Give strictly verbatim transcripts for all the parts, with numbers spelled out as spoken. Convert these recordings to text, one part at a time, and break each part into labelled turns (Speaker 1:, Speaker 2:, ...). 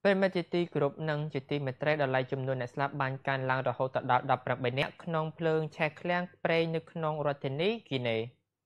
Speaker 1: ពេលមេជាទីគោរពនិងជាទីមេត្រីដល់ឡៃចំនួនអ្នកស្លាប់បានកើនឡើងរហូតដល់ដប់ប្រាំបីនាក់ក្នុងភ្លើងឆេះឃ្លាំងប្រេងនៅក្នុងរដ្ឋធានីគីណេ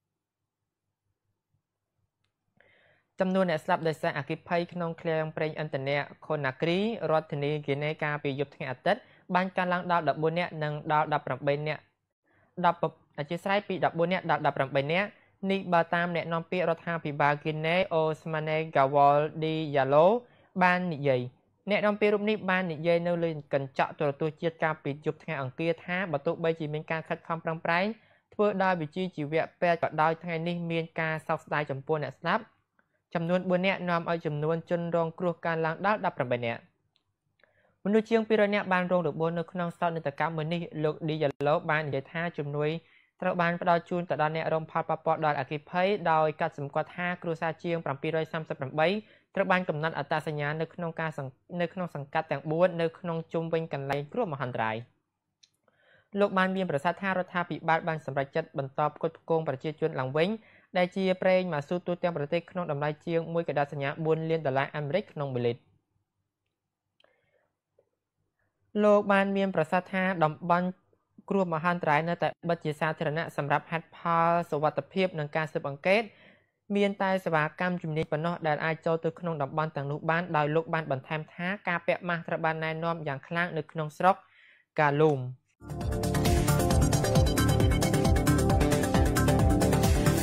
Speaker 1: ចំនួនអ្នកស្លាប់ដោយសារអគ្គិភ័យក្នុងឃ្លាំងប្រេងឥន្ធនៈខូណាគ្រីរដ្ឋធានីគីណេកាលពីយប់ថ្ងៃអាទិត្យបានកើនឡើងដល់ដប់បួននាក់និងដល់ដប់ប្រាំបីនាក់10អធិស្ឋានពីដប់បួននាក់ដល់ដប់ប្រាំបីនាក់នេះបើតាមអ្នកនាំពាក្យរដ្ឋាភិបាលគីណេអូស្ម៉ាណេហ្កាវ៉លឌីយ៉ាឡូបាននិយាយអ្នកនាំពាក្យរូបនេះបាននិយាយនៅលើកញ្ចក់ទូរទស្សន៍ជាតិកាលពីយប់ថ្ងៃអង្គារថាបើទោះបីជាមានការខិតខំប្រឹងប្រែងធ្វើដោយវិជ្ជាជីវៈពេទ្យក៏ដោយថ្ងៃនេះមានការសោកស្ដាយចំពោះអ្នកស្លាប់ចំនួនបួននាក់នាំឲ្យចំនួនជនរងគ្រោះកើនឡើងដល់ដប់ប្រាំបីនាក់មនុស្សជាងពីររយនាក់បានរងរបួសនៅក្នុងសោកនាដកម្មមួយនេះលោកឌីយ៉ាឡូបាននិយាយថាជំនួយត្រូវបានផ្ដល់ជូនទៅដល់អ្នករងផលប៉ះពាល់ដល់អគ្គិភ័យដោយកាត់សម្គាល់ថាគ្រួសារជាងbảy三八ត្រូវបានកំណត់អត្តសញ្ញាណនៅក្នុងការនៅក្នុងសង្កាត់ទាំងបួននៅក្នុងជុំវិញកន្លែងគ្រោះមហន្តរាយលោកបានមានប្រសាសន៍ថារដ្ឋាភិបាលបានសម្រេចចិត្តបន្តផ្គត់ផ្គង់ប្រជាជនឡើងវិញដែលជាប្រេងម៉ាស៊ូទូទាំងប្រទេសក្នុងតម្លៃជាងមួយកដាសញ្ញាបួនលានដុល្លារអាមេរិកក្នុងមួយលីត្រលោកបានមានប្រសាសន៍ថាតំបន់គ្រោះមហន្តរាយនៅតែបិទជាសាធារណៈសម្រាប់ហេតុផលសុវត្ថិភាពនិងការស៊ើបអង្កេតមានតែសេវាកម្មជំនាញប៉ុណ្ណោះដែលអាចចូលទៅក្នុងតំបន់ទាំងនោះបានដោយលោកបានបន្ថែមថាការពាក់ម៉ាស់ត្រូវបានណែនាំយ៉ាងខ្លាំងនៅក្នុងស្រុកកាលូម